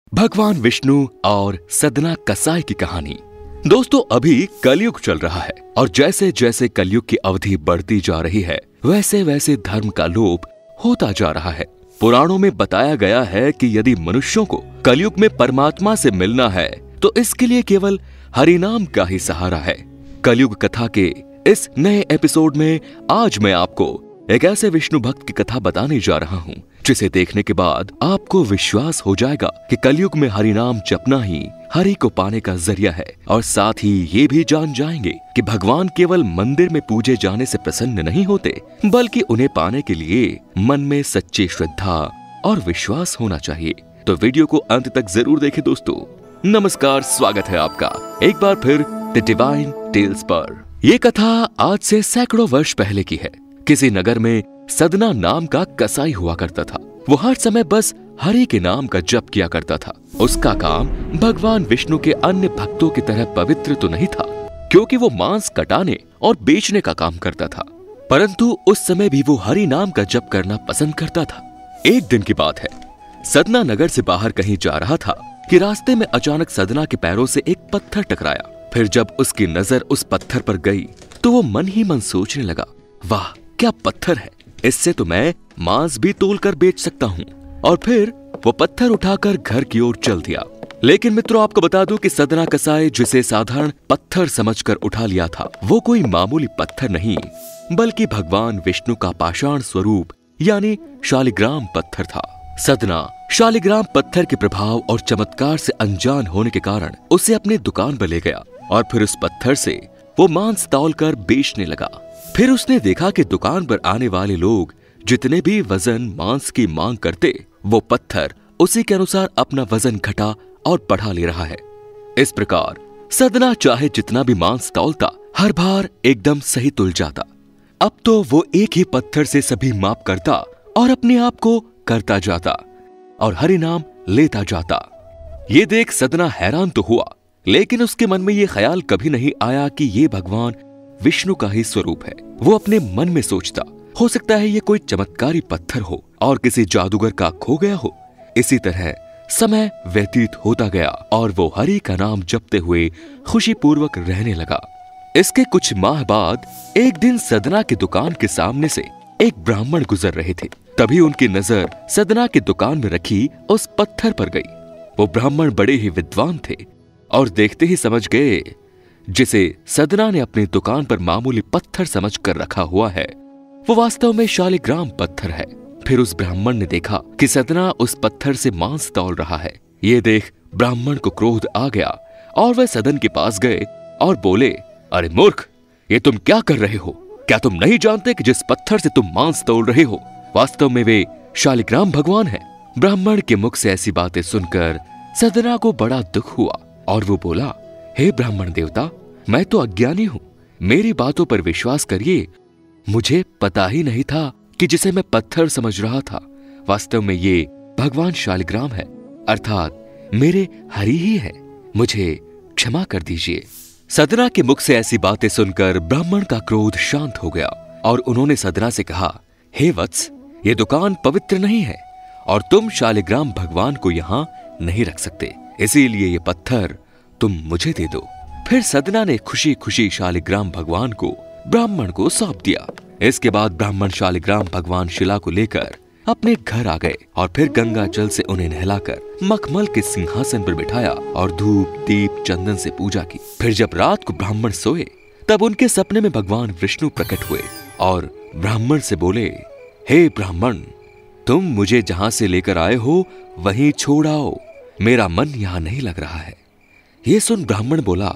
भगवान विष्णु और सदना कसाई की कहानी। दोस्तों, अभी कलयुग चल रहा है और जैसे जैसे कलयुग की अवधि बढ़ती जा रही है वैसे वैसे धर्म का लोप होता जा रहा है। पुराणों में बताया गया है कि यदि मनुष्यों को कलयुग में परमात्मा से मिलना है तो इसके लिए केवल हरिनाम का ही सहारा है। कलयुग कथा के इस नए एपिसोड में आज मैं आपको एक ऐसे विष्णु भक्त की कथा बताने जा रहा हूँ जिसे देखने के बाद आपको विश्वास हो जाएगा कि कलयुग में हरिनाम जपना ही हरि को पाने का जरिया है। और साथ ही ये भी जान जाएंगे कि भगवान केवल मंदिर में पूजे जाने से प्रसन्न नहीं होते, बल्कि उन्हें पाने के लिए मन में सच्ची श्रद्धा और विश्वास होना चाहिए। तो वीडियो को अंत तक जरूर देखें दोस्तों। नमस्कार, स्वागत है आपका एक बार फिर द डिवाइन टेल्स पर। ये कथा आज से सैकड़ों वर्ष पहले की है। किसी नगर में सदना नाम का कसाई हुआ करता था। वो हर समय बस हरि के नाम का जप किया करता था। उसका काम भगवान विष्णु के अन्य भक्तों की तरह पवित्र तो नहीं था, क्योंकि वो मांस कटाने और बेचने का काम करता था, परंतु उस समय भी वो हरि नाम का जप करना पसंद करता था। एक दिन की बात है, सदना नगर से बाहर कहीं जा रहा था कि रास्ते में अचानक सदना के पैरों से एक पत्थर टकराया। फिर जब उसकी नजर उस पत्थर पर गई तो वो मन ही मन सोचने लगा, वाह क्या पत्थर है, इससे तो मैं मांस भी तोल कर बेच सकता हूँ। और फिर वो पत्थर उठाकर घर की ओर चल दिया। लेकिन मित्रों, आपको बता दूं कि सदना कसाई जिसे साधारण पत्थर समझकर उठा लिया था, वो कोई मामूली पत्थर नहीं बल्कि भगवान विष्णु का पाषाण स्वरूप यानी शालिग्राम पत्थर था। सदना शालिग्राम पत्थर के प्रभाव और चमत्कार से अनजान होने के कारण उसे अपनी दुकान पर ले गया और फिर उस पत्थर से वो मांस तौल कर बेचने लगा। फिर उसने देखा कि दुकान पर आने वाले लोग जितने भी वजन मांस की मांग करते, वो पत्थर उसी के अनुसार अपना वजन घटा और बढ़ा ले रहा है। इस प्रकार सदना चाहे जितना भी मांस तौलता, हर बार एकदम सही तुल जाता। अब तो वो एक ही पत्थर से सभी माप करता और अपने आप को करता जाता और हरि नाम लेता जाता। ये देख सदना हैरान तो हुआ, लेकिन उसके मन में ये ख्याल कभी नहीं आया कि ये भगवान विष्णु का ही स्वरूप है। वो अपने मन में सोचता, हो सकता है ये कोई चमत्कारी पत्थर हो और किसी जादूगर का खो गया हो। इसी तरह समय व्यतीत होता गया और वो हरि का नाम जपते हुए खुशी पूर्वक रहने लगा। इसके कुछ माह बाद एक दिन सदना की दुकान के सामने से एक ब्राह्मण गुजर रहे थे। तभी उनकी नजर सदना की दुकान में रखी उस पत्थर पर गई। वो ब्राह्मण बड़े ही विद्वान थे और देखते ही समझ गए जिसे सदना ने अपनी दुकान पर मामूली पत्थर समझकर रखा हुआ है, वो वास्तव में शालिग्राम पत्थर है। फिर उस ब्राह्मण ने देखा कि सदना उस पत्थर से मांस तौल रहा है। ये देख ब्राह्मण को क्रोध आ गया और वह सदन के पास गए और बोले, अरे मूर्ख, ये तुम क्या कर रहे हो? क्या तुम नहीं जानते कि जिस पत्थर से तुम मांस तौल रहे हो वास्तव में वे शालिग्राम भगवान है? ब्राह्मण के मुख से ऐसी बातें सुनकर सदना को बड़ा दुख हुआ और वो बोला, हे ब्राह्मण देवता, मैं तो अज्ञानी हूँ, मेरी बातों पर विश्वास करिए। मुझे पता ही नहीं था कि जिसे मैं पत्थर समझ रहा था वास्तव में ये भगवान शालिग्राम है, अर्थात मेरे हरि ही है। मुझे क्षमा कर दीजिए। सदना के मुख से ऐसी बातें सुनकर ब्राह्मण का क्रोध शांत हो गया और उन्होंने सदना से कहा, हे वत्स, ये दुकान पवित्र नहीं है और तुम शालिग्राम भगवान को यहाँ नहीं रख सकते, इसीलिए ये पत्थर तुम मुझे दे दो। फिर सदना ने खुशी खुशी शालिग्राम भगवान को ब्राह्मण को सौंप दिया। इसके बाद ब्राह्मण शालिग्राम भगवान शिला को लेकर अपने घर आ गए और फिर गंगा जल से उन्हें नहलाकर मखमल के सिंहासन पर बिठाया और धूप दीप चंदन से पूजा की। फिर जब रात को ब्राह्मण सोए तब उनके सपने में भगवान विष्णु प्रकट हुए और ब्राह्मण से बोले, हे ब्राह्मण, तुम मुझे जहां से लेकर आए हो वहीं छोड़ आओ, मेरा मन यहाँ नहीं लग रहा है। ये सुन ब्राह्मण बोला,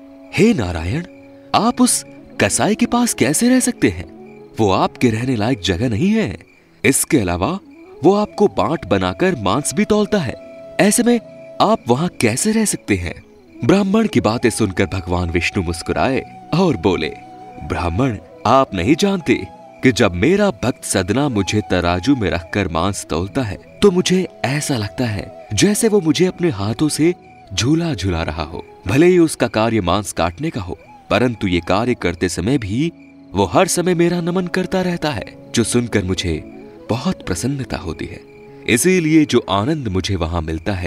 हे नारायण, आप उस कसाई के पास कैसे रह सकते हैं? वो आपके रहने लायक जगह नहीं है। इसके अलावा वो आपको बांट बनाकर मांस भी तौलता है। ऐसे में आप वहां कैसे रह सकते हैं? ब्राह्मण की बातें सुनकर भगवान विष्णु मुस्कुराए और बोले, ब्राह्मण, आप नहीं जानते कि जब मेरा भक्त सदना मुझे तराजू में रखकर मांस तौलता है तो मुझे ऐसा लगता है जैसे वो मुझे अपने हाथों से झूला झूला रहा हो। भले ही उसका कार्य मांस काटने का हो, परंतु ये कार्य करते समय भी वो हर समय मेरा नमन करता रहता है, जो सुनकर मुझे बहुत प्रसन्नता होती है। इसीलिए जो आनंद मुझे वहां मिलता है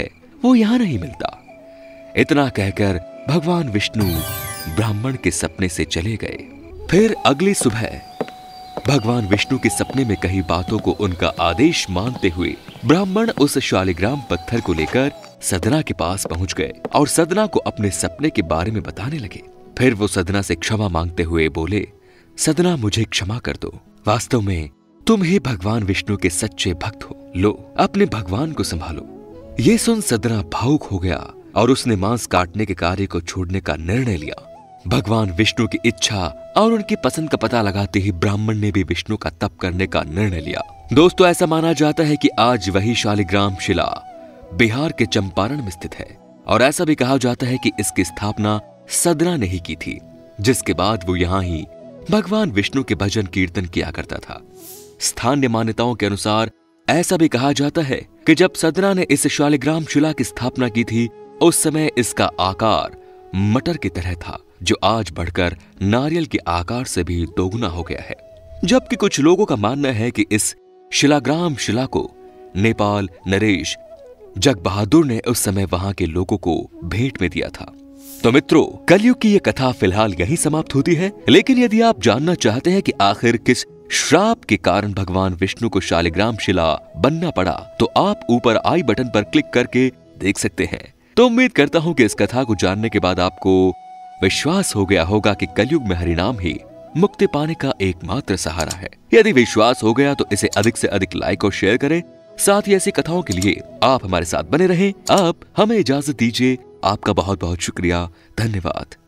वो यहाँ नहीं मिलता। इतना कहकर भगवान विष्णु ब्राह्मण के सपने से चले गए। फिर अगली सुबह भगवान विष्णु के सपने में कही बातों को उनका आदेश मानते हुए ब्राह्मण उस शालिग्राम पत्थर को लेकर सदना के पास पहुंच गए और सदना को अपने सपने के बारे में बताने लगे। फिर वो सदना से क्षमा मांगते हुए बोले, सदना मुझे क्षमा कर दो, वास्तव में तुम ही भगवान विष्णु के सच्चे भक्त हो, लो अपने भगवान को संभालो। ये सुन सदना भावुक हो गया और उसने मांस काटने के कार्य को छोड़ने का निर्णय लिया। भगवान विष्णु की इच्छा और उनकी पसंद का पता लगाते ही ब्राह्मण ने भी विष्णु का तप करने का निर्णय लिया। दोस्तों, ऐसा माना जाता है कि आज वही शालिग्राम शिला बिहार के चंपारण में स्थित है और ऐसा भी कहा जाता है कि इसकी स्थापना सदना ने ही की थी, जिसके बाद वो यहाँ ही भगवान विष्णु के भजन कीर्तन किया करता था। स्थानीय मान्यताओं के अनुसार ऐसा भी कहा जाता है कि जब सदना ने इस शालिग्राम शिला की स्थापना की थी, उस समय इसका आकार मटर की तरह था, जो आज बढ़कर नारियल के आकार से भी दोगुना हो गया है। जबकि कुछ लोगों का मानना है कि इस शिलाग्राम शिला को नेपाल नरेश जग बहादुर ने उस समय वहां के लोगों को भेंट में दिया था। तो मित्रों, कलयुग की ये कथा फिलहाल यहीं समाप्त होती है, लेकिन यदि आप जानना चाहते हैं कि आखिर किस श्राप के कारण भगवान विष्णु को शालिग्राम शिला बनना पड़ा, तो आप ऊपर आई बटन पर क्लिक करके देख सकते हैं। तो उम्मीद करता हूं कि इस कथा को जानने के बाद आपको विश्वास हो गया होगा कि कलयुग में हरिनाम ही मुक्ति पाने का एकमात्र सहारा है। यदि विश्वास हो गया तो इसे अधिक से अधिक लाइक और शेयर करें। साथ ही ऐसी कथाओं के लिए आप हमारे साथ बने रहें। आप हमें इजाजत दीजिए। आपका बहुत बहुत शुक्रिया। धन्यवाद।